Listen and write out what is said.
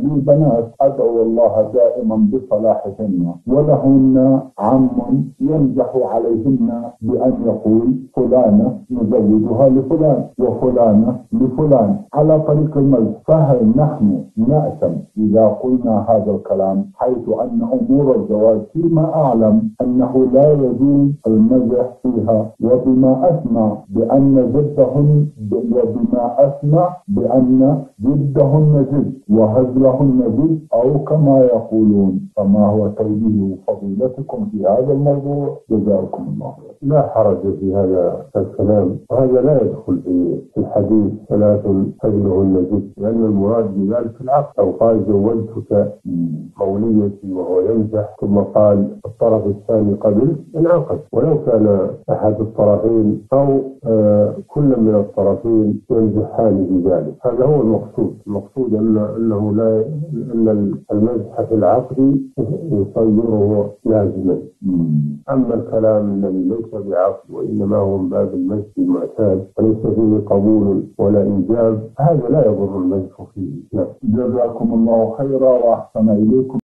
لي بنات أدعو الله دائما بصلاحهن، ولهن عم ينجح عليهن بأن يقول فلانة نزوجها لفلان وفلانة لفلان على طريق المزح. فهل نحن نأثم إذا قلنا هذا الكلام، حيث أن أمور الزواج فيما أعلم أنه لا يجوز المزح فيها؟ وبما أسمع بأن جدهن جد وهزلهن جد، أو كما يقولون. فما هو توجيه فضيلتكم في هذا الموضوع؟ جزاكم الله خير. لا حرج في هذا الكلام، وهذا لا يدخل في الحديث ثلاث هزلهن جد، لأن المراد بذلك العقد. أو قال زوجتك موليتي وهو يمزح، ثم قال الطرف الثاني قبل، انعقد. ولو كان أحد الطرفين أو كل من الطرفين يمزحان بذلك، هذا هو المقصود. المقصود أنه لا، أن المزح في العقد يصيره لازما. أما الكلام الذي ليس بعقد وإنما هو من باب المزح المعتاد وليس فيه قبول ولا إنجاب، هذا لا يضر المزح فيه. جزاكم الله خيرا وأحسن إليكم.